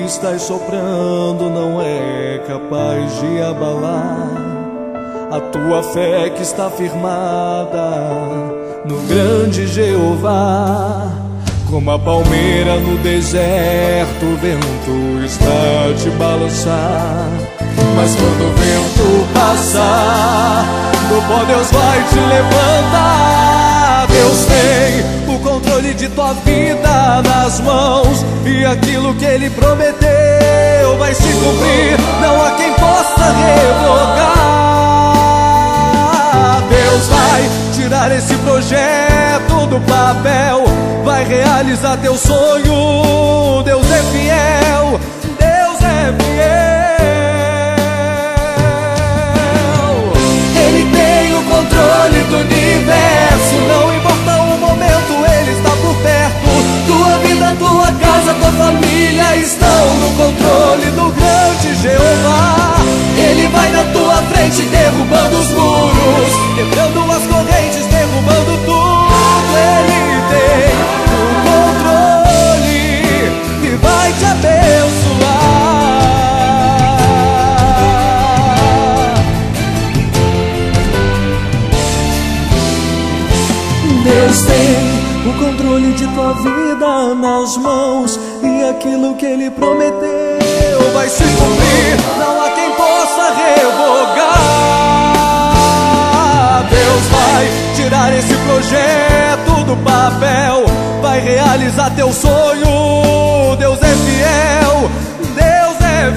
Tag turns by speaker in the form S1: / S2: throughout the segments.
S1: estás soprando não é capaz de abalar a tua fé que está firmada no grande Jeová. Como a palmeira no deserto, o vento está a te balançar, mas quando o vento passar, do pó Deus vai te levantar. Deus tem o controle de tua vida nas mãos, e aquilo que Ele prometeu vai se cumprir, não há quem possa revogar. Deus vai tirar esse projeto do papel, vai realizar teu sonho. Deus é fiel, Deus é fiel. Ele tem o controle do universo, não importa o momento, Ele está por perto. Tua vida, tua casa, tua família estão no controle do grande Jeová. Ele vai na tua frente derrubando os muros, quebrando as correntes, derrubando tudo. Ele tem o controle e vai te abençoar. Deus tem o controle de tua vida nas mãos, e aquilo que Ele prometeu vai se cumprir, não há quem possa revogar. Deus vai tirar esse projeto do papel, vai realizar teu sonho. Deus é fiel, Deus é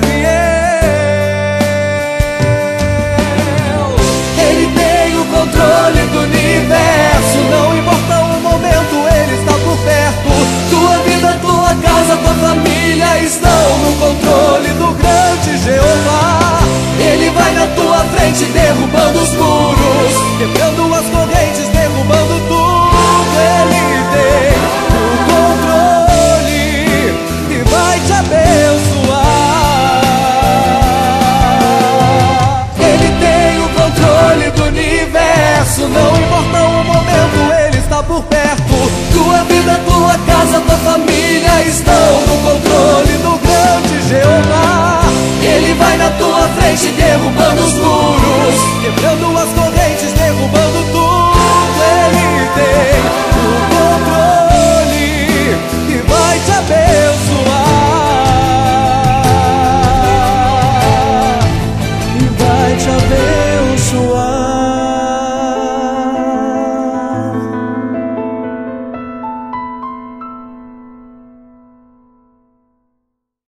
S1: fiel. Ele tem o controle do universo, não importa o momento, Ele está por perto. Tua vida, tua casa, tua família estão no controle do grande Jeová. Ele vai na tua frente